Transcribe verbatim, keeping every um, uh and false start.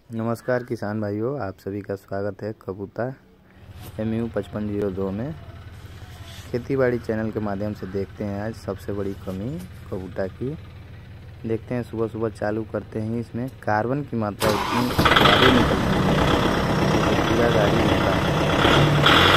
नमस्कार किसान भाइयों, आप सभी का स्वागत है कबूतर एम यू पचपन जीरो दो में। खेतीबाड़ी चैनल के माध्यम से देखते हैं आज सबसे बड़ी कमी कबूतर की। देखते हैं सुबह सुबह चालू करते हैं, इसमें कार्बन की मात्रा इतनी ज़्यादा निकलती है, पूरा गाड़ी होता है।